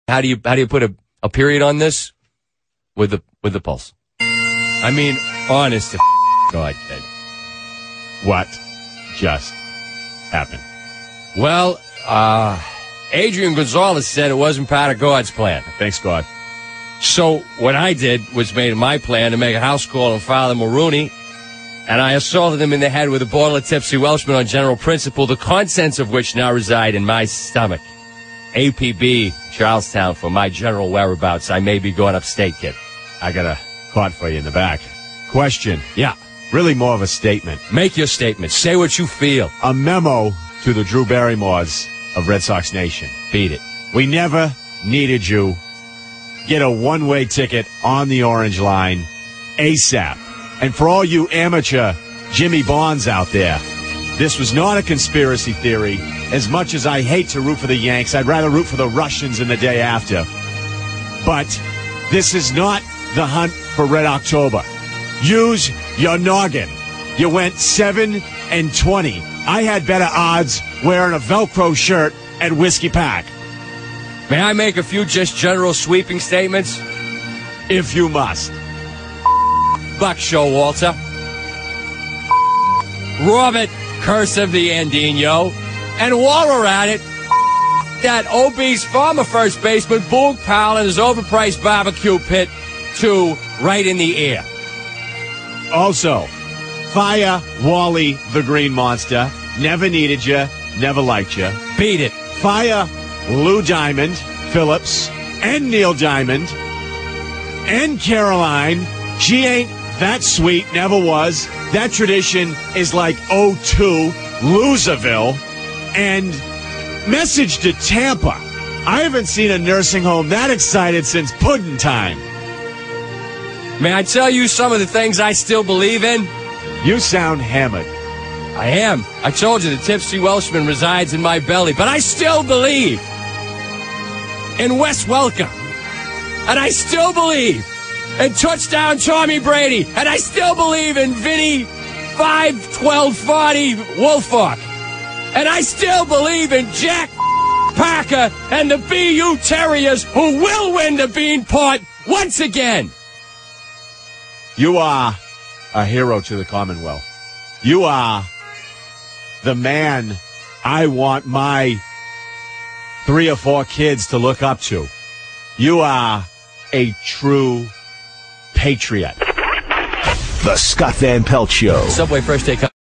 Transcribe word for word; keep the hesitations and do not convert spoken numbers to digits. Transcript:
How do you how do you put a, a period on this? With the with the pulse. I mean, honest to God, kid. What just happened? Well, uh, Adrian Gonzalez said it wasn't part of God's plan. Thanks, God. So what I did was made my plan to make a house call on Father Maroney, and I assaulted him in the head with a bottle of Tipsy Welshman on general principle, the contents of which now reside in my stomach. A P B, Charlestown, for my general whereabouts. I may be going upstate, kid. I got a card for you in the back. Question. Yeah. Really more of a statement. Make your statement. Say what you feel. A memo to the Drew Barrymores of Red Sox Nation. Beat it. We never needed you. Get a one-way ticket on the orange line ASAP. And for all you amateur Jimmy Bonds out there, this was not a conspiracy theory. As much as I hate to root for the Yanks, I'd rather root for the Russians in the day after. But this is not the hunt for Red October. Use your noggin. You went seven and twenty. I had better odds wearing a Velcro shirt at Whiskey Pack. May I make a few just general sweeping statements? If you must. Buck Show, Walter. Robert, Curse of the Andino. And while we're at it, that obese former first baseman, Boog Powell, and his overpriced barbecue pit, too, right in the air. Also, fire Wally the Green Monster. Never needed you, never liked you. Beat it. Fire Lou Diamond, Phillips, and Neil Diamond, and Caroline. She ain't that sweet, never was. That tradition is like oh two, Loserville. And message to Tampa. I haven't seen a nursing home that excited since pudding time. May I tell you some of the things I still believe in? You sound hammered. I am. I told you the Tipsy Welshman resides in my belly, but I still believe in Wes Welker. And I still believe in touchdown Tommy Brady. And I still believe in Vinny five twelve forty Wolfhawk. And I still believe in Jack Parker and the B U Terriers, who will win the Beanpot once again. You are a hero to the Commonwealth. You are the man I want my three or four kids to look up to. You are a true patriot. The Scott Van Pelt Show. Subway Fresh Take.